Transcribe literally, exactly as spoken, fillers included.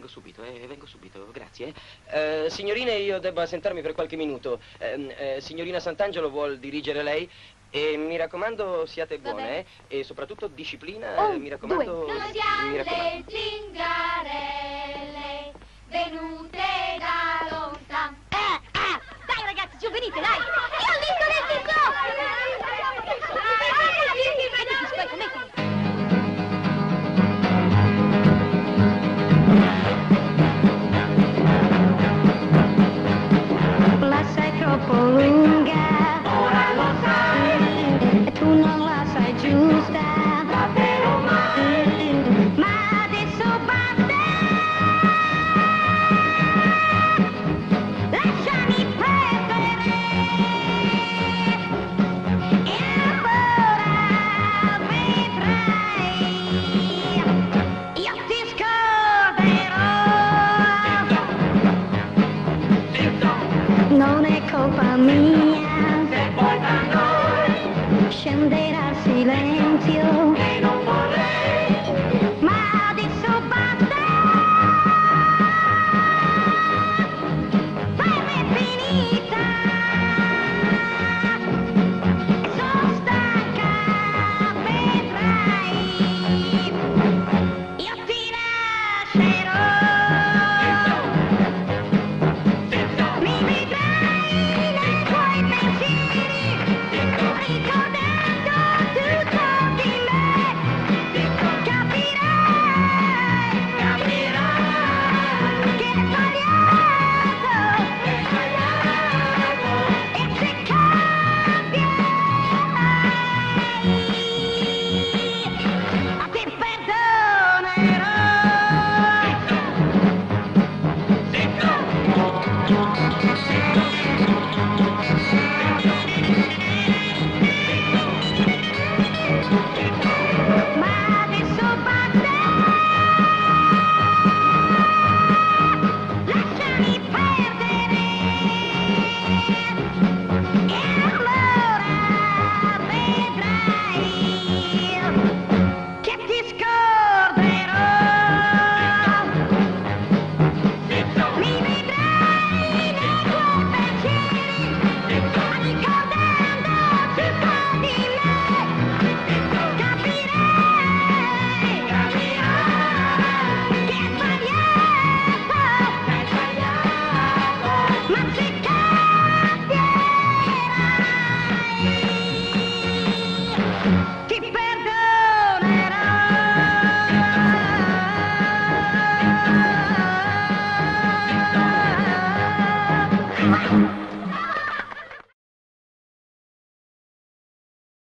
subito, eh, vengo subito, grazie. Eh. Eh, signorine, io debbo assentarmi per qualche minuto. Eh, eh, signorina Sant'Angelo vuol dirigere lei? E mi raccomando, siate buone, eh, e soprattutto disciplina, Un, eh, mi raccomando... Due. Noi siamo mi raccomando. le zingarelle, venute da lontano. Eh, ah, dai ragazzi, giù, venite, dai! Io ho visto nel viso! Mettiti, aspetta, mettiti! La sai troppo lunga, ora lo sai, e tu non la sai giusta, davvero mai, ma adesso basta, lasciami perdere, e allora vedrai, io ti scorderò. Non è colpa mia se poi da noi scenderà il silenzio e non vorrei, ma adesso basta, per me è finita, sono stanca, vedrai, io ti lascerò. Mi vedrai nei tuoi pensieri, ricordando tutto di me. Capirai, capirai che è sbagliato, è sbagliato, e se cambierai, ti perdonerò. Ma adesso basta, lasciami perdere, e allora vedrai che ti scorderò. Mi vedrai nei tuoi pensieri, ricordando tutto di me. Capirai, capirai che è sbagliato, è sbagliato, ma se cambierai, ti perdonerò.